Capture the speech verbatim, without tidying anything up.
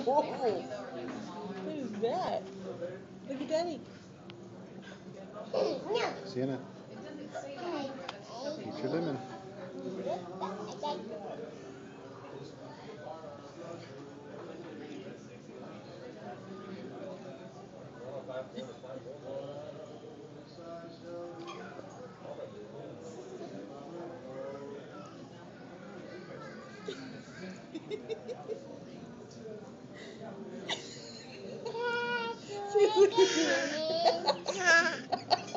What is that? Look at Daddy. Sienna, eat your lemon. She's looking at